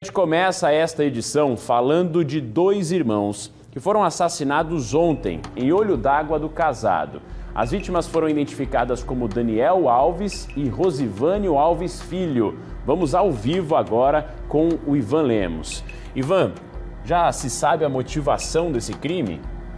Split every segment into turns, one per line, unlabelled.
A gente começa esta edição falando de dois irmãos que foram assassinados ontem em Olho d'Água do Casado. As vítimas foram identificadas como Daniel Alves e Rosivânio Alves Filho. Vamos ao vivo agora com o Ivan Lemos. Ivan, já se sabe a motivação desse crime?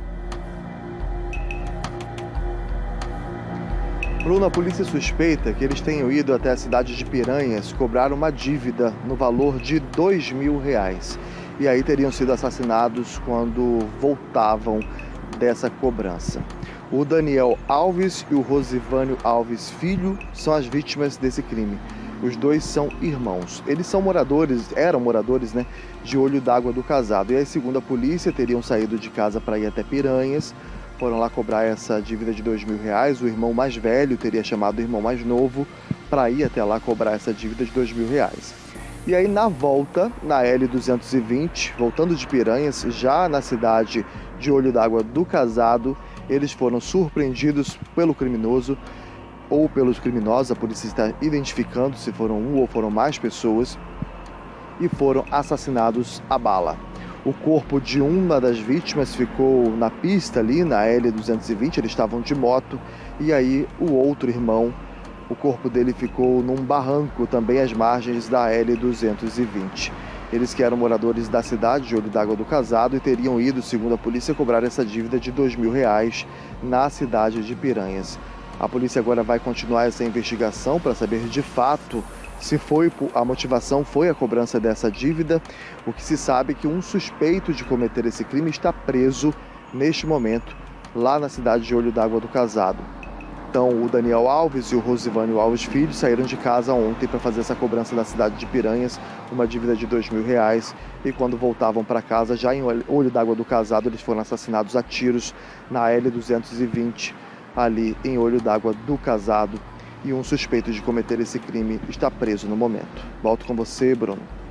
Bruno, a polícia suspeita que eles tenham ido até a cidade de Piranhas cobrar uma dívida no valor de R$ 2.000. E aí teriam sido assassinados quando voltavam dessa cobrança. O Daniel Alves e o Rosivânio Alves Filho são as vítimas desse crime. Os dois são irmãos. Eles eram moradores, de Olho d'Água do Casado. E aí, segundo a polícia, teriam saído de casa para ir até Piranhas. Foram lá cobrar essa dívida de R$ 2.000. O irmão mais velho teria chamado o irmão mais novo para ir até lá cobrar essa dívida de R$ 2.000. E aí, na volta, na L220, voltando de Piranhas, já na cidade de Olho d'Água do Casado, eles foram surpreendidos pelo criminoso ou pelos criminosos. A polícia está identificando se foram um ou foram mais pessoas, e foram assassinados a bala. O corpo de uma das vítimas ficou na pista ali, na L220, eles estavam de moto, e aí o outro irmão, o corpo dele ficou num barranco também às margens da L220. Eles que eram moradores da cidade de Olho d'Água do Casado e teriam ido, segundo a polícia, cobrar essa dívida de R$ 2.000 na cidade de Piranhas. A polícia agora vai continuar essa investigação para saber de fato se a motivação foi a cobrança dessa dívida. O que se sabe é que um suspeito de cometer esse crime está preso neste momento lá na cidade de Olho d'Água do Casado. Então, o Daniel Alves e o Rosivânio Alves Filho saíram de casa ontem para fazer essa cobrança da cidade de Piranhas, uma dívida de R$ 2.000, e quando voltavam para casa, já em Olho d'Água do Casado, eles foram assassinados a tiros na L220, ali em Olho d'Água do Casado. E um suspeito de cometer esse crime está preso no momento. Volto com você, Bruno.